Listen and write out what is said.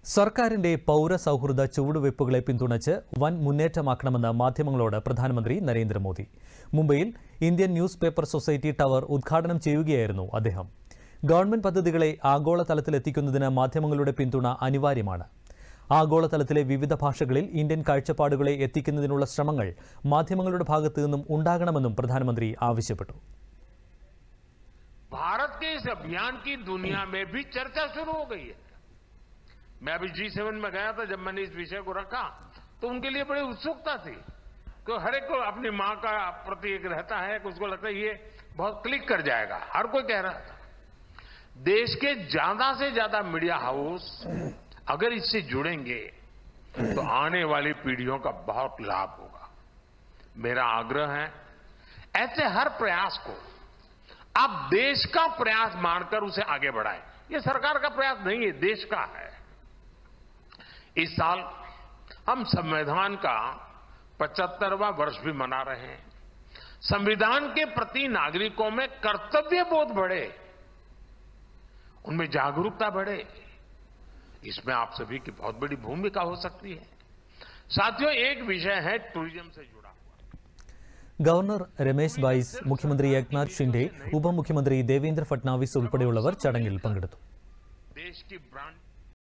സർക്കാരിന്റെ പൗരസൗഹൃദ ചുവടുവയ്പ്പുകളെ പിന്തുണച്ച് വൻ മുന്നേറ്റമാക്കണമെന്ന് മാധ്യമങ്ങളോട് പ്രധാനമന്ത്രി നരേന്ദ്രമോദി. മുംബൈയിൽ Indian news paper society tower ഉദ്ഘാടനം ചെയ്യുകയായിരുന്നു അദ്ദേഹം. ഗവൺമെന്റ് പദ്ധതികളെ ആഗോളതലത്തിലെത്തിക്കുന്നതിന് മാധ്യമങ്ങളുടെ പിന്തുണ അനിവാര്യമാണ്. ആഗോളതലത്തിലെ വിവിധ ഭാഷകളിൽ ഇന്ത്യൻ കാഴ്ചപ്പാടുകളെ എത്തിക്കുന്നതിനുള്ള ശ്രമങ്ങൾ മാധ്യമങ്ങളുടെ ഭാഗത്തു നിന്നും ഉണ്ടാകണമെന്നും പ്രധാനമന്ത്രി ആവശ്യപ്പെട്ടു. भारत के इस अभियान की दुनिया में भी चर्चा शुरू हो गई है। मैं अभी G7 में गया था, जब मैंने इस विषय को रखा तो उनके लिए बड़ी उत्सुकता थी कि हर एक को अपनी मां का प्रति एक रहता है कि उसको लगता है ये बहुत क्लिक कर जाएगा। हर कोई कह रहा था देश के ज्यादा से ज्यादा मीडिया हाउस अगर इससे जुड़ेंगे तो आने वाली पीढ़ियों का बहुत लाभ होगा। मेरा आग्रह है ऐसे हर प्रयास को आप देश का प्रयास मानकर उसे आगे बढ़ाएं। ये सरकार का प्रयास नहीं है, देश का है। इस साल हम संविधान का 75वां वर्ष भी मना रहे हैं। संविधान के प्रति नागरिकों में कर्तव्य बोध बढ़े, उनमें जागरूकता बढ़े, इसमें आप सभी की बहुत बड़ी भूमिका हो सकती है। साथियों, एक विषय है टूरिज्म से जुड़ा। ഗവർണർ രമേശ് ബൈസ്, മുഖ്യമന്ത്രി ഏക്നാഥ് ഷിൻഡെ, ഉപമുഖ്യമന്ത്രി ദേവേന്ദ്ര ഫട്നാവിസ് ഉൾപ്പെടെയുള്ളവർ ചടങ്ങിൽ പങ്കെടുത്തു.